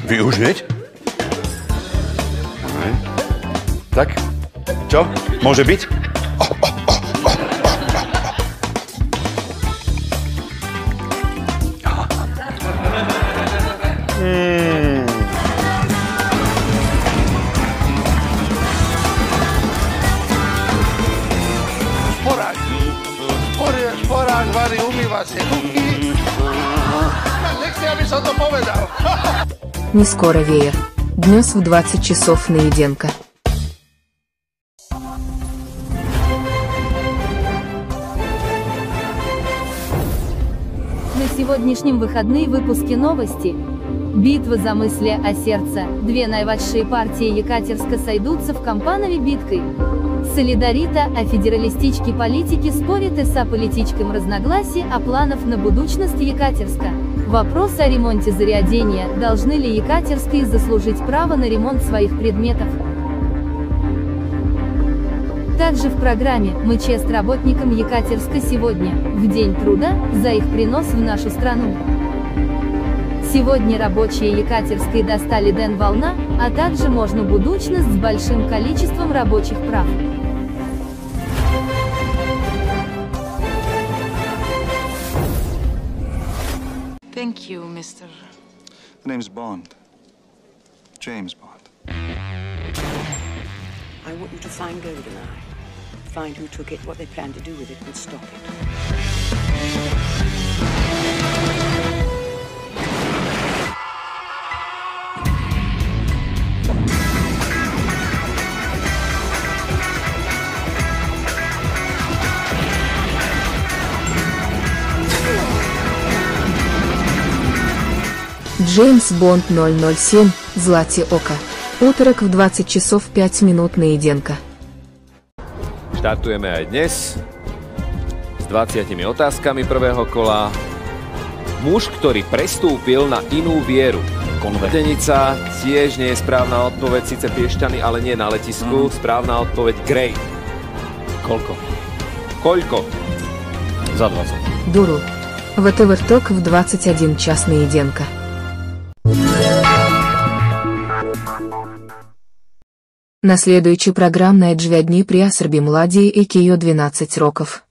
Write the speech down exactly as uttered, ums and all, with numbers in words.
Využiť? Tak, čo? Môže byť? Oh, oh, oh, oh, oh, oh. Mm. Šporák. Šporák, šporák varí umývacie ruky. Nechci, aby som to povedal. Не скоро веер. Днес в двадцать часов Наеденко. На сегодняшнем выходные выпуске новости. Битва за мысли о сердце. Две наиважшие партии Екатерска сойдутся в Кампанове биткой. Солидарита, а федералистички политики спорят и со политичком разногласий о планах на будущность Екатерска. Вопрос о ремонте зарядения, должны ли Екатерские заслужить право на ремонт своих предметов. Также в программе мы честь работникам Екатерска сегодня, в День труда, за их принос в нашу страну. Сегодня рабочие Екатерской достали ден волна, а также можно будущность с большим количеством рабочих прав. Thank you, mister. The name's Bond. James Bond. I want you to find GoldenEye. Find who took it, what they plan to do with it, and stop it. Джеймс Бонд ноль ноль семь, Златі ока. Útorok v dvadsať časov päť minút Najedенко. Štartujeme aj dnes s dvadsiatimi otázkami prvého kola. Muž, ktorý prestúpil na inú vieru. Konvertenica tiež nie je správna odpoveď, síce Piešťany, ale nie na letisku. Mm. Správna odpoveď Grey. Koľko? Koľko? За двадцать. Дуру. вэ тэ вэ ТОК в двадцать один час Наеденко. Наслідуючи програмне джвядні при асербі младі і кіо дванадцять років.